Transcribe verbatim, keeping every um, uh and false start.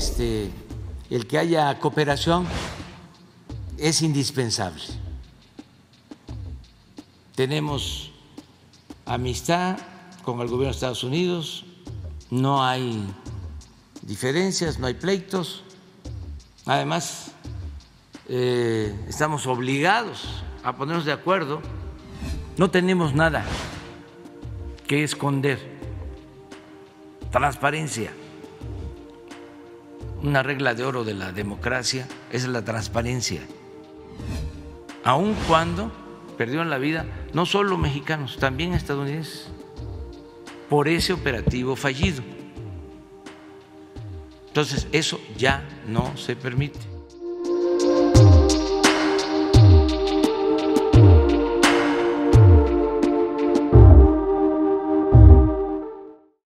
este, el que haya cooperación es indispensable. Tenemos amistad con el gobierno de Estados Unidos, no hay diferencias, no hay pleitos. Además, eh, estamos obligados a ponernos de acuerdo, no tenemos nada que esconder. Transparencia. Una regla de oro de la democracia es la transparencia. Aun cuando perdieron la vida no solo mexicanos, también estadounidenses, por ese operativo fallido. Entonces, eso ya no se permite.